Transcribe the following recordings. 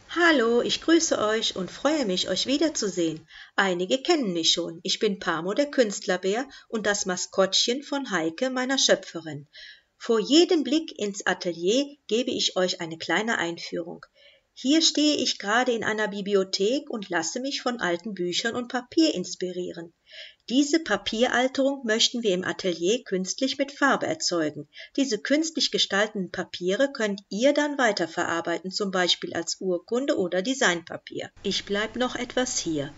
Hallo, ich grüße euch und freue mich, euch wiederzusehen. Einige kennen mich schon. Ich bin Pamo, der Künstlerbär und das Maskottchen von Heike, meiner Schöpferin. Vor jedem Blick ins Atelier gebe ich euch eine kleine Einführung. Hier stehe ich gerade in einer Bibliothek und lasse mich von alten Büchern und Papier inspirieren. Diese Papieralterung möchten wir im Atelier künstlich mit Farbe erzeugen. Diese künstlich gestalteten Papiere könnt ihr dann weiterverarbeiten, zum Beispiel als Urkunde oder Designpapier. Ich bleib noch etwas hier.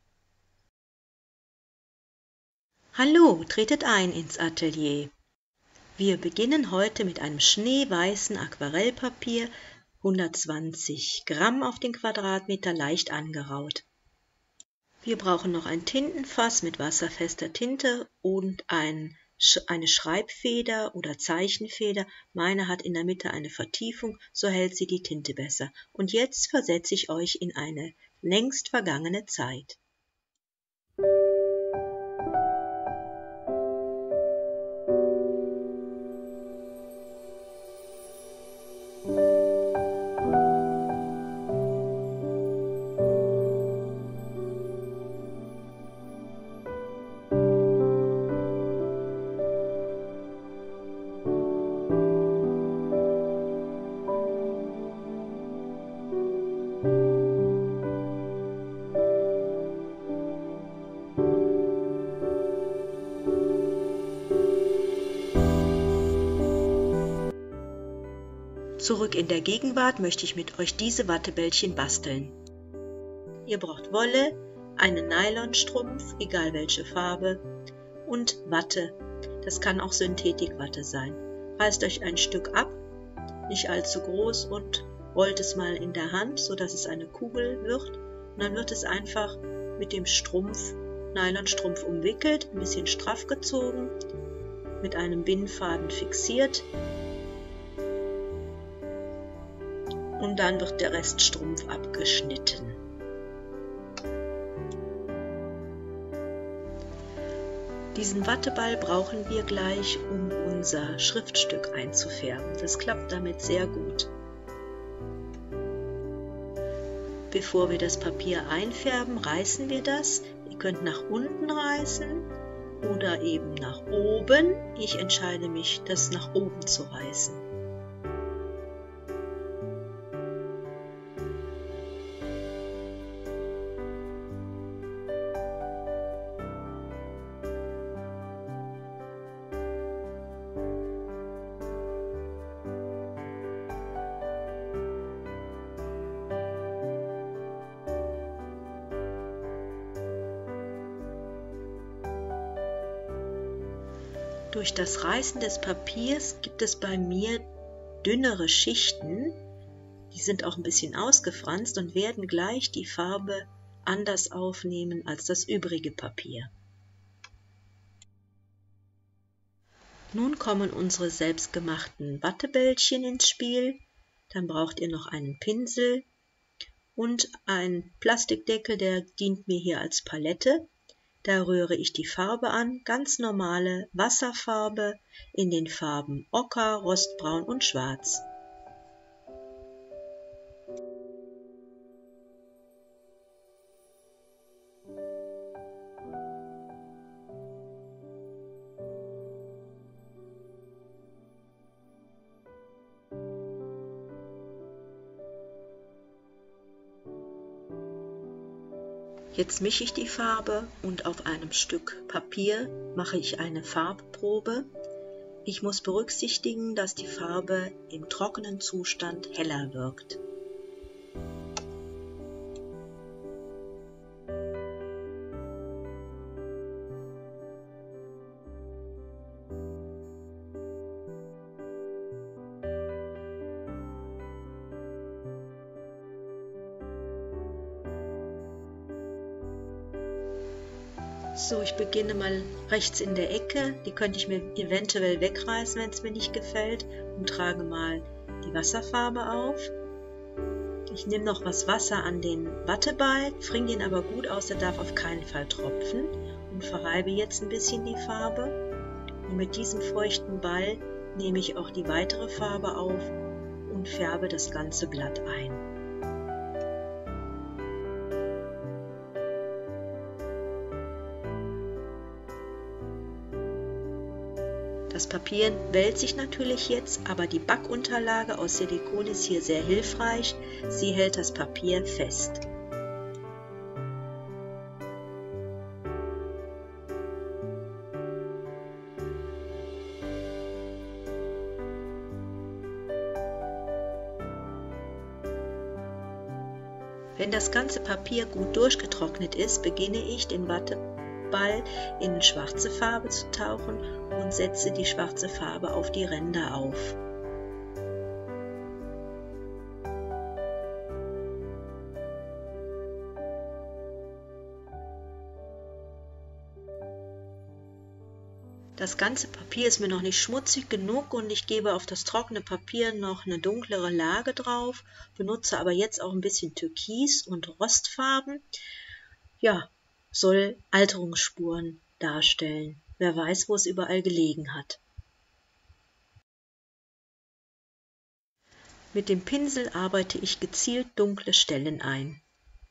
Hallo, tretet ein ins Atelier. Wir beginnen heute mit einem schneeweißen Aquarellpapier, 120 Gramm auf den Quadratmeter, leicht angeraut. Wir brauchen noch ein Tintenfass mit wasserfester Tinte und eine Schreibfeder oder Zeichenfeder. Meine hat in der Mitte eine Vertiefung, so hält sie die Tinte besser. Und jetzt versetze ich euch in eine längst vergangene Zeit. Zurück in der Gegenwart möchte ich mit euch diese Wattebällchen basteln. Ihr braucht Wolle, einen Nylonstrumpf, egal welche Farbe, und Watte. Das kann auch Synthetikwatte sein. Reißt euch ein Stück ab, nicht allzu groß, und rollt es mal in der Hand, sodass es eine Kugel wird. Und dann wird es einfach mit dem Nylonstrumpf umwickelt, ein bisschen straff gezogen, mit einem Bindfaden fixiert. Und dann wird der Reststrumpf abgeschnitten. Diesen Watteball brauchen wir gleich, um unser Schriftstück einzufärben. Das klappt damit sehr gut. Bevor wir das Papier einfärben, reißen wir das. Ihr könnt nach unten reißen oder eben nach oben. Ich entscheide mich, das nach oben zu reißen. Durch das Reißen des Papiers gibt es bei mir dünnere Schichten, die sind auch ein bisschen ausgefranst und werden gleich die Farbe anders aufnehmen als das übrige Papier. Nun kommen unsere selbstgemachten Wattebällchen ins Spiel. Dann braucht ihr noch einen Pinsel und einen Plastikdeckel, der dient mir hier als Palette. Da rühre ich die Farbe an, ganz normale Wasserfarbe in den Farben Ocker, Rostbraun und Schwarz. Jetzt mische ich die Farbe und auf einem Stück Papier mache ich eine Farbprobe. Ich muss berücksichtigen, dass die Farbe im trockenen Zustand heller wirkt. So, ich beginne mal rechts in der Ecke, die könnte ich mir eventuell wegreißen, wenn es mir nicht gefällt, und trage mal die Wasserfarbe auf. Ich nehme noch was Wasser an den Watteball, bringe den aber gut aus, der darf auf keinen Fall tropfen, und verreibe jetzt ein bisschen die Farbe. Und mit diesem feuchten Ball nehme ich auch die weitere Farbe auf und färbe das ganze Blatt ein. Das Papier wälzt sich natürlich jetzt, aber die Backunterlage aus Silikon ist hier sehr hilfreich. Sie hält das Papier fest. Wenn das ganze Papier gut durchgetrocknet ist, beginne ich, den Watteball in schwarze Farbe zu tauchen und setze die schwarze Farbe auf die Ränder auf. Das ganze Papier ist mir noch nicht schmutzig genug und ich gebe auf das trockene Papier noch eine dunklere Lage drauf, benutze aber jetzt auch ein bisschen Türkis und Rostfarben. Ja, soll Alterungsspuren darstellen. Wer weiß, wo es überall gelegen hat. Mit dem Pinsel arbeite ich gezielt dunkle Stellen ein.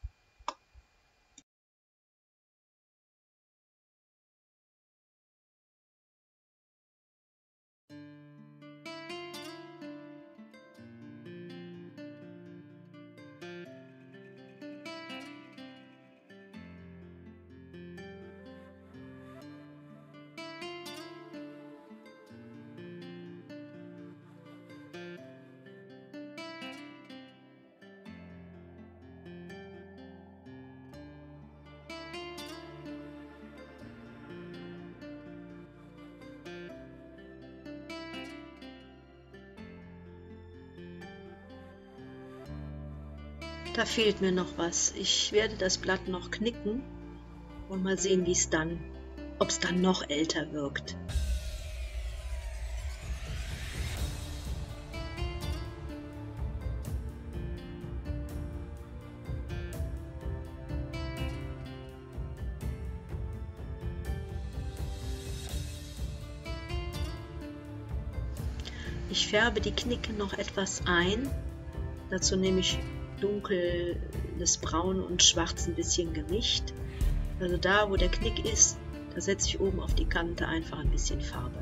Da fehlt mir noch was. Ich werde das Blatt noch knicken und mal sehen, ob es dann noch älter wirkt. Ich färbe die Knicke noch etwas ein. Dazu nehme ich dunkles Braun und Schwarz ein bisschen gemischt. Also da, wo der Knick ist, da setze ich oben auf die Kante einfach ein bisschen Farbe.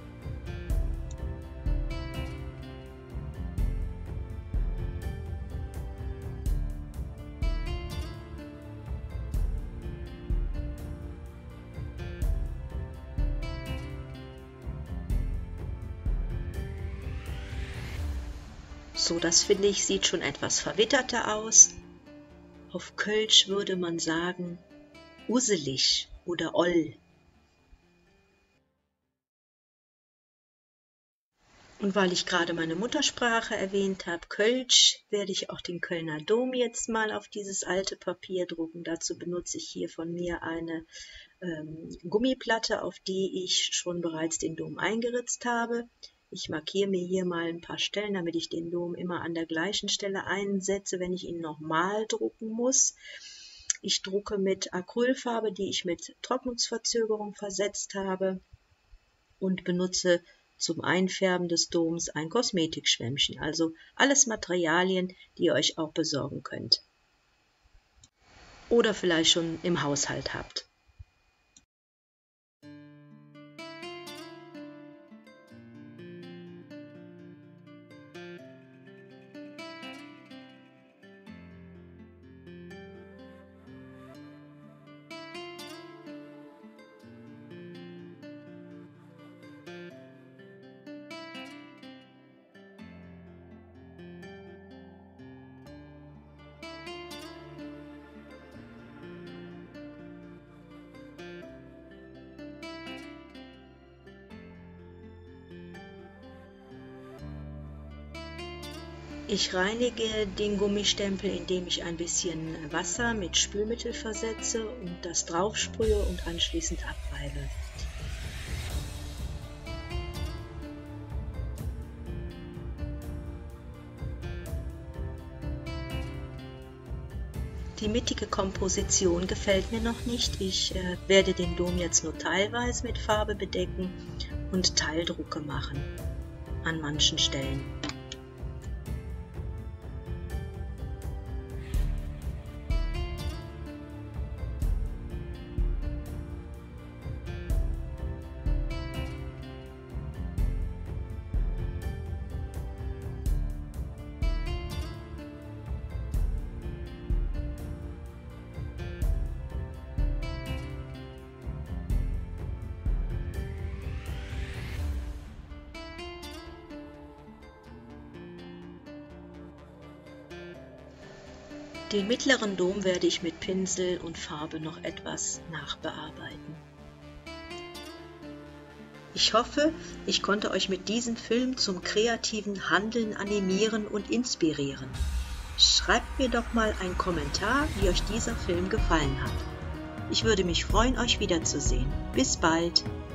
So, das finde ich, sieht schon etwas verwitterter aus. Auf Kölsch würde man sagen, uselig oder oll. Und weil ich gerade meine Muttersprache erwähnt habe, Kölsch, werde ich auch den Kölner Dom jetzt mal auf dieses alte Papier drucken. Dazu benutze ich hier von mir eine Gummiplatte, auf die ich schon bereits den Dom eingeritzt habe. Ich markiere mir hier mal ein paar Stellen, damit ich den Dom immer an der gleichen Stelle einsetze, wenn ich ihn nochmal drucken muss. Ich drucke mit Acrylfarbe, die ich mit Trocknungsverzögerung versetzt habe, und benutze zum Einfärben des Doms ein Kosmetikschwämmchen, also alles Materialien, die ihr euch auch besorgen könnt. Oder vielleicht schon im Haushalt habt. Ich reinige den Gummistempel, indem ich ein bisschen Wasser mit Spülmittel versetze und das draufsprühe und anschließend abreibe. Die mittige Komposition gefällt mir noch nicht. Ich werde den Dom jetzt nur teilweise mit Farbe bedecken und Teildrucke machen an manchen Stellen. Den mittleren Dom werde ich mit Pinsel und Farbe noch etwas nachbearbeiten. Ich hoffe, ich konnte euch mit diesem Film zum kreativen Handeln animieren und inspirieren. Schreibt mir doch mal einen Kommentar, wie euch dieser Film gefallen hat. Ich würde mich freuen, euch wiederzusehen. Bis bald!